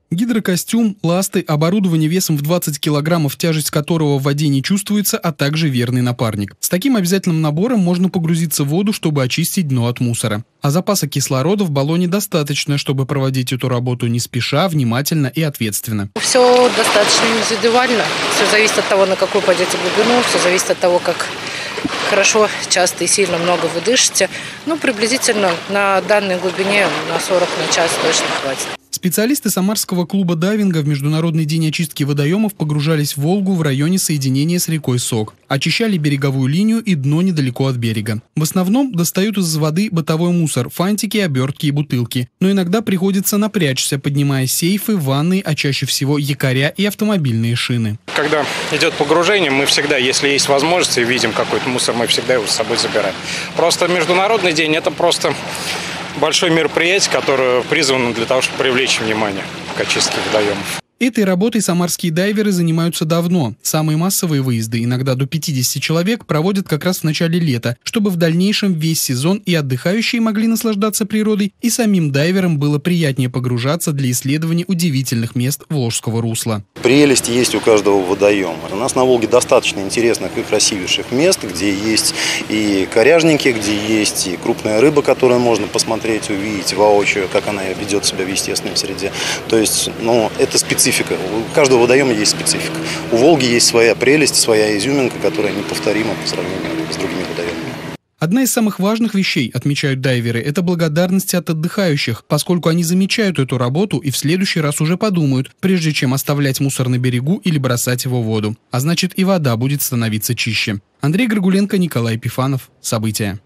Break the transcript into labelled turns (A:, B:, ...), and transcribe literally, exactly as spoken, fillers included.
A: Гидрокостюм, ласты, оборудование весом в двадцать килограммов, тяжесть которого в воде не чувствуется, а также верный напарник. С таким обязательным набором можно погрузиться в воду, чтобы очистить дно от мусора. А запаса кислорода в баллоне достаточно, чтобы проводить эту работу не спеша, внимательно и ответственно.
B: Все достаточно индивидуально. Все зависит от того, на какую пойдете глубину, все зависит от того, как хорошо, часто и сильно много вы дышите. Ну, приблизительно на данной глубине на сорок на час точно хватит.
A: Специалисты Самарского клуба дайвинга в Международный день очистки водоемов погружались в Волгу в районе соединения с рекой Сок. Очищали береговую линию и дно недалеко от берега. В основном достают из воды бытовой мусор, фантики, обертки и бутылки. Но иногда приходится напрячься, поднимая сейфы, ванны, а чаще всего якоря и автомобильные шины.
C: Когда идет погружение, мы всегда, если есть возможность и видим какой-то мусор, мы всегда его с собой забираем. Просто Международный день – это просто большое мероприятие, которое призвано для того, чтобы привлечь внимание к очистке водоемов.
A: Этой работой самарские дайверы занимаются давно. Самые массовые выезды, иногда до пятидесяти человек, проводят как раз в начале лета, чтобы в дальнейшем весь сезон и отдыхающие могли наслаждаться природой, и самим дайверам было приятнее погружаться для исследования удивительных мест Волжского русла.
D: Прелесть есть у каждого водоема. У нас на Волге достаточно интересных и красивейших мест, где есть и коряжники, где есть и крупная рыба, которую можно посмотреть, увидеть воочию, как она ведет себя в естественной среде. То есть, ну, это специфика. У каждого водоема есть специфика. У Волги есть своя прелесть, своя изюминка, которая неповторима по сравнению с другими водоемами.
A: Одна из самых важных вещей, отмечают дайверы, это благодарность от отдыхающих, поскольку они замечают эту работу и в следующий раз уже подумают, прежде чем оставлять мусор на берегу или бросать его в воду. А значит, и вода будет становиться чище. Андрей Горгуленко, Николай Епифанов. События.